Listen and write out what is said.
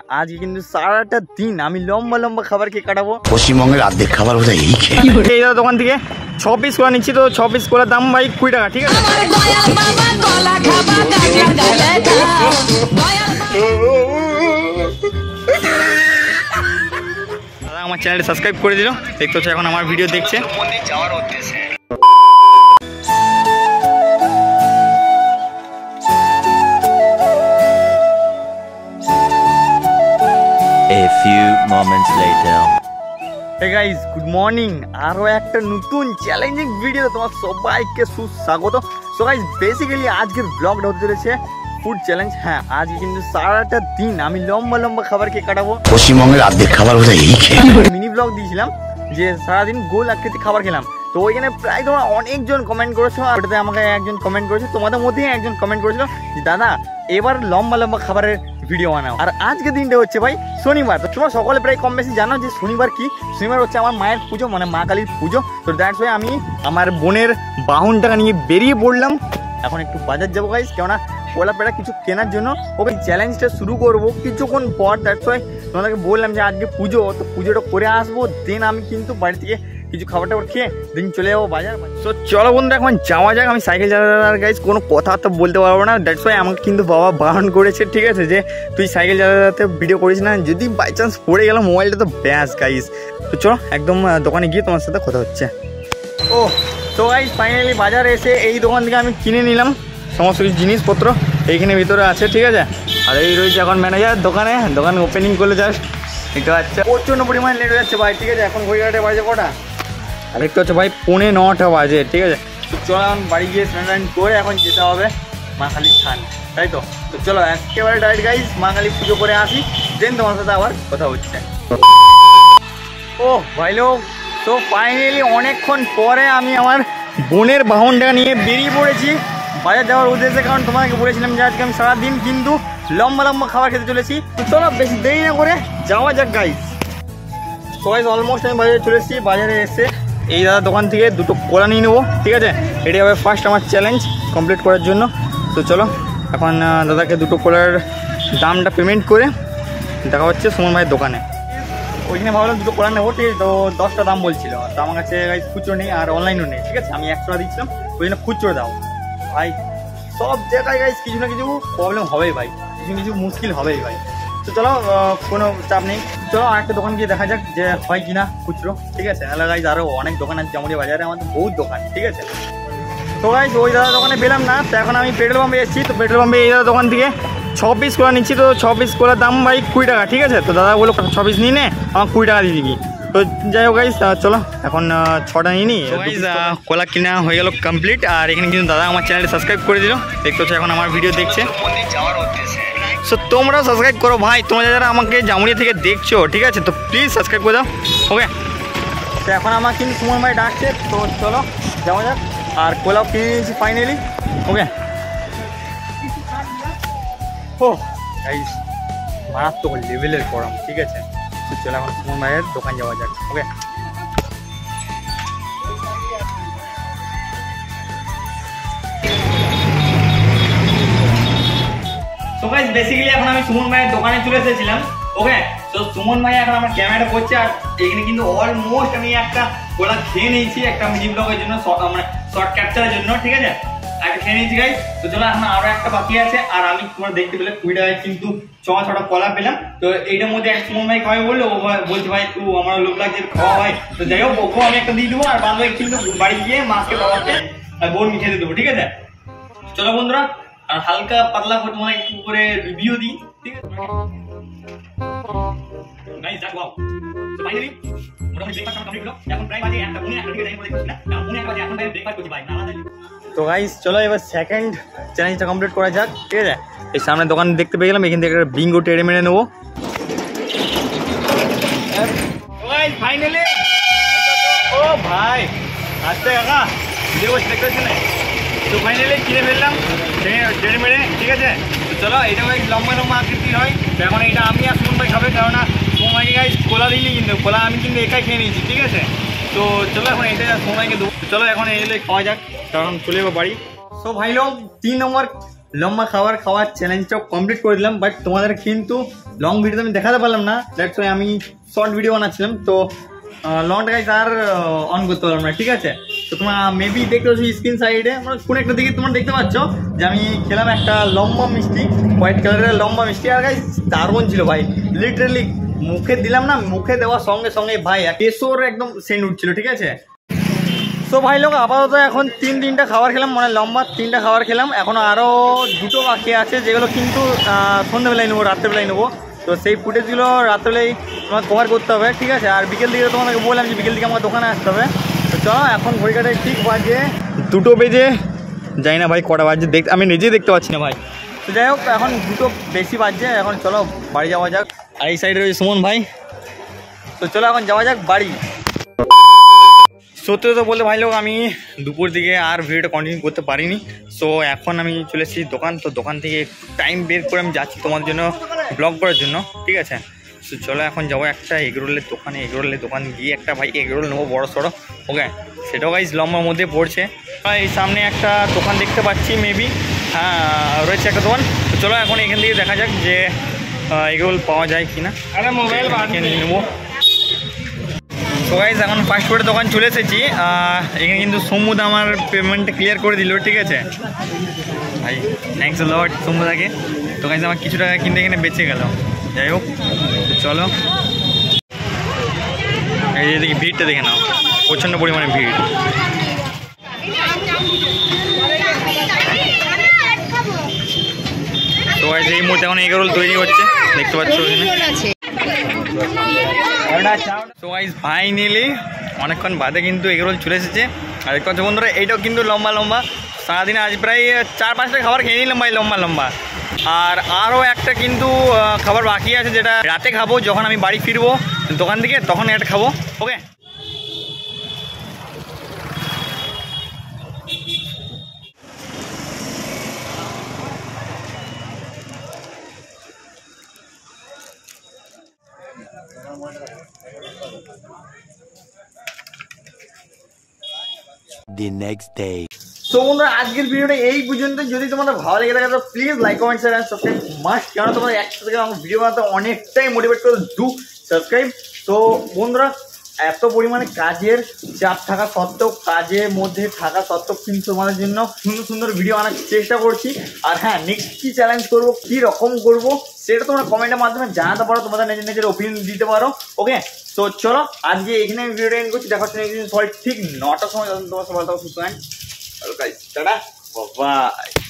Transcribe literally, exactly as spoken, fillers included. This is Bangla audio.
আজকে কিন্তু সারাটা দিন আমি লম্বা লম্বা খাবার খেয়ে কাটাবো। পশ্চিমবঙ্গের অর্ধেক খাবার বোধহয় এই খেয়ে। এই দোকান থেকে ছ পিস কলা নিচ্ছি, তো ছ পিস কলার দাম ভাই কুড়ি টাকা, ঠিক আছে? দাদা আমার চ্যানেলটা সাবস্ক্রাইব করে দিল, দেখতে হচ্ছে এখন আমার ভিডিও দেখছে। যাওয়ার উদ্দেশ্যে A few moments later. Hey guys, good morning. আরো একটা নতুন চ্যালেঞ্জিং ভিডিও তোমার সবাইকে সুস্বাগত। সো গাইস বেসিক্যালি আজকের ব্লগটা হতে চলেছে ফুড চ্যালেঞ্জ। হ্যাঁ, আজকে কিন্তু সারাটা দিন আমি লম্বা লম্বা খাবার খেয়ে কাটাবো। পশ্চিমবঙ্গের অর্ধেক খাবার বোধহয় এই খেয়ে। মিনি ব্লগ দিয়েছিলাম যে সারাদিন গোল আকৃতি খাবার খেলাম, তো ওইখানে প্রায় তোমরা অনেকজন কমেন্ট করেছো, আর ওটাতে আমাকে একজন কমেন্ট করেছো, তোমাদের মধ্যেই একজন কমেন্ট করেছিল যে দাদা এবার লম্বা লম্বা খাবারের ভিডিও বানাও। আর আজকে দিনটা হচ্ছে ভাই শনিবার, তো তোমরা সকলে প্রায় কম বেশি জানো যে শনিবার কি, শনিবার হচ্ছে আমার মায়ের পুজো, মানে মা কালীর পুজো। তো দ্যাটস ওয়াই আমি আমার বোনের বাহনটাকে নিয়ে বেরিয়ে পড়লাম। এখন একটু বাজার যাবো গাইস, কেননা কলা পেড়া কিছু কেনার জন্য। ওকে চ্যালেঞ্জটা শুরু করবো কিছুক্ষণ পর। দ্যাটস ওয়াই তোমাদেরকে বললাম যে আজকে পুজো, তো পুজোটা করে আসবো, দেন আমি কিন্তু বাড়ি থেকে কিছু খাবার টাবার খেয়ে দিন চলে যাবো বাজার। তো চলো বন্ধু এখন যাওয়া যাক। আমি সাইকেল চালাতে গাইজ কোনো কথা তো বলতে পারবো না, দ্যাটস ওয়াই আমাকে কিন্তু বাবা বারণ করেছে, ঠিক আছে, যে তুই সাইকেল চালাতে ভিডিও করিস না, যদি বাই চান্স পড়ে গেল মোবাইলটা তো ব্যাস গাইজ। তো চলো একদম দোকানে গিয়ে তোমার সাথে কথা হচ্ছে। ও তো গাইজ ফাইনালি বাজারে এসে এই দোকান থেকে আমি কিনে নিলাম সমস্ত কিছু জিনিসপত্র, এইখানে ভিতরে আছে, ঠিক আছে। আর এই রয়েছে এখন ম্যানেজার দোকানে, দোকান ওপেনিং করলে জাস্ট দেখতে পাচ্ছে প্রচণ্ড পরিমাণ লেট হয়ে যাচ্ছে ভাই, ঠিক আছে। এখন ঘড়িঘাটে বাজে কটা, আর দেখতে হচ্ছে ভাই পৌনে নটা বাজে, ঠিক আছে। তো চলো এখন বাড়ি গিয়ে স্নান করে এখন যেতে হবে মা কালীর স্থান, তাই তো। তো চলো একেবারে ডাইরেক্ট গাইজ মা কালী পুজো করে আসি, দেন তোমার সাথে আবার কথা হচ্ছে। ও ভাই লোক, তো ফাইনালি অনেকক্ষণ পরে আমি আমার বোনের বাহনটা নিয়ে বেরিয়ে পড়েছি বাজার যাওয়ার উদ্দেশ্যে, কারণ তোমাকে বলেছিলাম যে আজকে আমি সারাদিন কিন্তু লম্বা লম্বা খাবার খেতে চলেছি। তো চলো বেশি দেরি না করে যাওয়া যাক গাইজ। তো গাইজ অলমোস্ট আমি বাজারে চলে এসেছি। বাজারে এসে এই দাদার দোকান থেকে দুটো কলা নিয়ে নেবো, ঠিক আছে। এটি হবে ফার্স্ট আমার চ্যালেঞ্জ কমপ্লিট করার জন্য। তো চলো এখন দাদাকে দুটো কলার দামটা পেমেন্ট করে দেখা হচ্ছে সুমন ভাইয়ের দোকানে। ওইখানে ভাবলাম দুটো কলা নেবো, ঠিক আছে। তো দশটা দাম বলছিল, তো আমার কাছে গাইজ খুচরো নেই আর অনলাইনও নেই, ঠিক আছে। আমি একশো টাকা দিচ্ছিলাম, ওই জন্য খুচরো দাও ভাই। সব জায়গায় গাইজ কিছু না কিছু প্রবলেম হবেই ভাই, কিছু কিছু মুশকিল হবেই ভাই। তো চলো কোনো চাপ নেই, চলো আরেকটা দোকান গিয়ে দেখা যাক যে হয় কিনা খুচরো, ঠিক আছে। তাহলে গাইজ আরও অনেক দোকান আছে জামুরিয়া বাজারে, আমাদের বহুত দোকান, ঠিক আছে। তো গাইজ ওই দাদার দোকানে পেলাম না, তো এখন আমি পেট্রোল পাম্পে এসেছি। তো পেট্রোল পাম্পে এই দাদার দোকান থেকে ছ পিস কলা নিচ্ছি, তো ছ পিস কলার দাম ভাই কুড়ি টাকা, ঠিক আছে। তো দাদা বললো ছ পিস নিয়ে নে, আমার কুড়ি টাকা দিয়ে দিবি। তো যাই হোক গাইজ চলো এখন ছটা নিয়ে নিই। কলা কিনা হয়ে গেল কমপ্লিট, আর এখানে কিন্তু দাদা আমার চ্যানেলটা সাবস্ক্রাইব করে দিল, দেখতে হচ্ছে এখন আমার ভিডিও দেখছে। সো তোমরাও সাবস্ক্রাইব করো ভাই, তোমরা যারা আমাকে জামুরিয়া থেকে দেখছো, ঠিক আছে, তো প্লিজ সাবস্ক্রাইব করে দাও, ওকে। তো এখন আমার কিন্তু সুমন ভাই ডাকছে, তো চলো যাওয়া যাক। আর কলাও কিনে নিয়েছি ফাইনালি, ওকে। ও গাইস মারাত্মক লেভেলের গরম, ঠিক আছে। তো চলো এখন সুমন ভাইয়ের দোকান যাওয়া যাক, ওকে। তো গাইস বেসিক্যালি এখন আমি সুমন ভাইয়ের দোকানে চলে এসেছিলাম, ওকে। তো সুমন ভাই এখন আমার ক্যামেরাটা করছে, আর এখানে কিন্তু অলমোস্ট আমি একটা কলা খেয়ে নিয়েছি একটা মিনি ব্লগের জন্য, মানে শর্ট ক্যাপচারের জন্য, ঠিক আছে। একটা খেয়ে নিয়েছি গাইস। তো চলো এখন আরো একটা বাকি আছে, আর আমি তোমরা দেখতে পেলে কুড়ি টাকায় কিন্তু ছ ছটা কলা পেলাম। তো এইটার মধ্যে এক সুমন ভাই খাওয়াই বললো, ও বলছে ভাই তুই আমার লোক লাগছে খাওয়া ভাই। তো যাই হোক ওকেও আমি একটা দিয়ে দেবো, আর বাদ বাকি কিন্তু বাড়ি গিয়ে মাছকে বাবাকে আর বোন খেতে দেবো, ঠিক আছে। চলো বন্ধুরা, আর হালকা পাতলা করে তোমার একটু করে রিভিউ দিই, ঠিক আছে। Guys that's wow. So finally মোটামুটি ব্রেকফাস্ট কমপ্লিট হলো, এখন প্রায় বাজে একটা মনে একটা দিকে যাই বলে দেখছি না, এখন মনে একটা বাজে এখন ভাই ব্রেকফাস্ট করছি ভাই না আলাদা। তো গাইস চলো এবার সেকেন্ড চ্যালেঞ্জটা কমপ্লিট করা যাক, ঠিক আছে। এই সামনে দোকান দেখতে পেয়ে গেলাম, এখান থেকে একটা বিঙ্গো টেড়ে মেরে নেবো। গাইস ফাইনালি ও ভাই আসতে কাকা ভিডিও দেখতে পাচ্ছেন না, তো ফাইনালি কিনে ফেললাম টেড়ে মেরে, ঠিক আছে। তো চলো এটা ভাই লম্বা লম্বা আকৃতি হয়, তো এখন এটা আমি আর সুমন ভাই খাবে, কারণ সুমন ভাইকে গাইস কলা দিইনি, কিন্তু কলা আমি কিন্তু একাই খেয়ে নিয়েছি, ঠিক আছে। তো চলো এখন এটা সুমন ভাইকে দেবো, চলো এখন এলে খাওয়া যাক, কারণ চলে যাবো বাড়ি। সো ভাই লোক তিন নম্বর লম্বা খাবার খাওয়ার চ্যালেঞ্জটাও কমপ্লিট করে দিলাম, বাট তোমাদের কিন্তু লং ভিডিওতে আমি দেখাতে পারলাম না, দ্যাটস ওয়াই আমি শর্ট ভিডিও বানাচ্ছিলাম। তো লংটা গাইস আর অন করতে পারলাম না, ঠিক আছে। তো তোমরা মেবি দেখতে পাচ্ছ স্ক্রিন সাইডে মানে কোন একটা দিকে তোমরা দেখতে পাচ্ছ যে আমি খেলাম একটা লম্বা মিষ্টি, হোয়াইট কালারের লম্বা মিষ্টি। আর গাইস দারুণ ছিল ভাই, লিটারেলি মুখে দিলাম না, মুখে দেওয়ার সঙ্গে সঙ্গে ভাই কেশোর একদম সেন্ট উঠছিল, ঠিক আছে। তো ভাই লোক আপাতত এখন তিন তিনটা খাবার খেলাম, মানে লম্বা তিনটা খাবার খেলাম, এখনও আরও দুটো বাকি আছে যেগুলো কিন্তু সন্ধ্যেবেলায় নেবো, রাত্রেবেলায় নেবো। তো সেই ফুটেজগুলো রাত্রেবেলায় তোমার কভার করতে হবে, ঠিক আছে। আর বিকেল দিকে তোমাদেরকে বললাম যে বিকেল দিকে আমার দোকানে আসতে হবে। তো চলো এখন ঘড়ি কাটায় ঠিক বাজে দুটো বেজে, যাই না ভাই কটা বাজে দেখ, আমি নিজেই দেখতে পাচ্ছি না ভাই। তো যাই হোক এখন দুটো বেশি বাজছে, এখন চলো বাড়ি যাওয়া যাক। আর এই সাইডে রয়েছে সুমন ভাই। তো চলো এখন যাওয়া যাক বাড়ি। সত্যি তো বলতে ভাই লোক আমি দুপুর দিকে আর ভিডিওটা কন্টিনিউ করতে পারিনি। সো এখন আমি চলে এসেছি দোকান, তো দোকান থেকে একটু টাইম বের করে আমি যাচ্ছি তোমাদের জন্য ব্লগ করার জন্য, ঠিক আছে। সো চলো এখন যাবো একটা এগরোলের দোকানে, এগরোলের দোকান গিয়ে একটা ভাই এগরোল নেবো বড়ো সড়ো, ওকে। সেটাও গাইজ লম্বার মধ্যে পড়ছে। এই সামনে একটা দোকান দেখতে পাচ্ছি, মেবি হ্যাঁ রয়েছে একটা দোকান। তো চলো এখন এখান থেকে দেখা যাক যে এগরোল পাওয়া যায় কিনা, আরে মোবাইল নিয়ে নেবো। তো গাইজ এখন ফাস্ট ফুডের দোকান চলে এসেছি, এখানে কিন্তু সমুদ আমার পেমেন্টটা ক্লিয়ার করে দিল, ঠিক আছে ভাই, থ্যাংকস আ লট সমুদাকে। তো গাইজ আমার কিছু টাকা কিন্তু এখানে বেঁচে গেল। যাই হোক চলো, এই যে দেখি ভিড়টা দেখে নাও, প্রচণ্ড পরিমাণে ভিড়। তো গাইজ এই মুহূর্তে এখন এগরোল তৈরি হচ্ছে, দেখতে পাচ্ছ এখানে। তো গাইজ ফাইনালি অনেকক্ষণ বাদে কিন্তু এগরোল চলে এসেছে। আর দেখতে পাচ্ছ বন্ধুরা এইটাও কিন্তু লম্বা লম্বা, সারাদিনে আজ প্রায় চার পাঁচটা খাবার খেয়ে নিলাম ভাই লম্বা লম্বা। আর আরও একটা কিন্তু খাবার বাকি আছে যেটা রাতে খাবো, যখন আমি বাড়ি ফিরবো দোকান থেকে তখন একটা খাবো, ওকে। The next day. তো বন্ধুরা আজকের ভিডিওটা এই পর্যন্ত। যদি তোমাদের ভালো লেগে থাকে তো please like comment share and subscribe must, কারণ তোমাদের একটা থেকে আমার ভিডিও বানাতে অনেকটাই মোটিভেট করে, ডু সাবস্ক্রাইব। তো বন্ধুরা এত পরিমাণে কাজের চাপ থাকা সত্ত্বেও, কাজের মধ্যে থাকা সত্ত্বেও কিন্তু তোমাদের জন্য সুন্দর সুন্দর ভিডিও আনার চেষ্টা করছি। আর হ্যাঁ, নেক্সট কী চ্যালেঞ্জ করবো, কী রকম করবো সেটা তোমরা কমেন্টের মাধ্যমে জানাতে পারো, তোমাদের নিজের নিজের ওপিনিয়ন দিতে পারো, ওকে। তো চলো আজকে এখানে আমি ভিডিওটা এন্ড করছি, দেখা হচ্ছে নেক্সট দিন সবাই ঠিক নটার সময় তোমার সবাই সুস্থ। টাটা বাবাই।